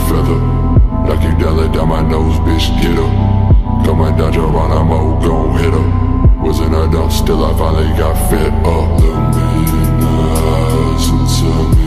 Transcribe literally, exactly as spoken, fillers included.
feather. Knock you down, let down my nose, bitch, get her. Coming down your round, I'm old, gon' hit her. Wasn't I dumb, still I finally got fed up. Look me in the eyes and tell me